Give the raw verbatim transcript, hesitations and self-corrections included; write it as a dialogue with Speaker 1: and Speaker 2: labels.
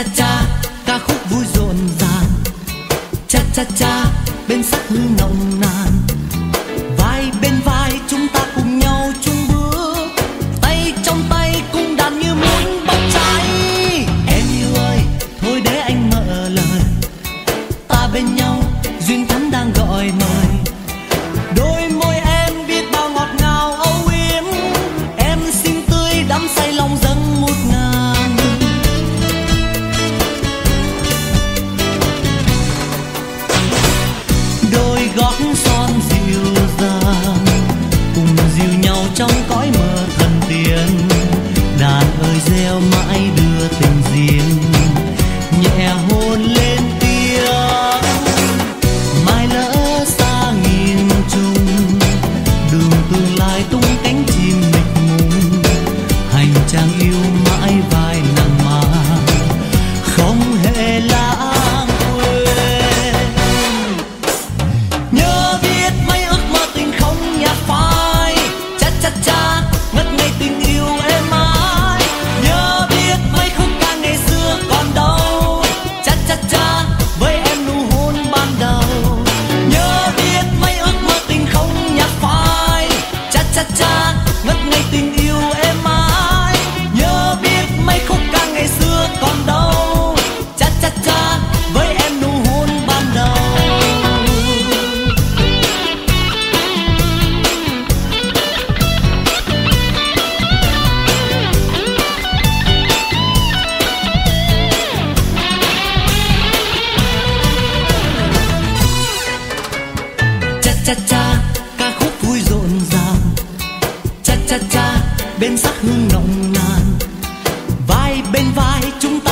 Speaker 1: cha cha, ca khúc vui rộn ràng. Cha cha cha, bên sắc hương nồng nàn. Vai bên vai chúng ta cùng nhau chung bước, tay trong tay cùng đàn như muốn bốc cháy. Em yêu ơi, thôi để anh mở lời, ta bên nhau duyên thắm đang gọi mời. Đôi môi em biết bao ngọt ngào âu yếm, em xinh tươi đắm say lòng dâng một ngàn. Đôi gót son dịu dàng cùng dìu nhau trong cõi mơ thần tiên. Đàn ơi reo mãi đưa tình riêng, nhẹ hôn lên tiếng. Mai lỡ xa nghìn trùng, đường tương lai tung cánh chim mịt mùng. Hành trang yêu mãi vai nặng mà không hề lãng quên. Nhớ biết mấy ước mơ tình không nhạt phai, cha cha cha ngất ngây tình yêu em mãi. Nhớ biết mấy khúc ca ngày xưa còn đâu, cha cha cha với em nụ hôn ban đầu. Nhớ biết mấy ước mơ tình không nhạt phai, cha cha cha ngất ngây tình yêu em mãi. Nhớ biết mấy khúc ca ngày xưa còn đâu, cha cha cha với em nụ hôn ban đầu. Cha cha cha, ca khúc vui rộn ràng. Cha cha cha, bên sắc hương nồng nàn. Vai bên vai chúng ta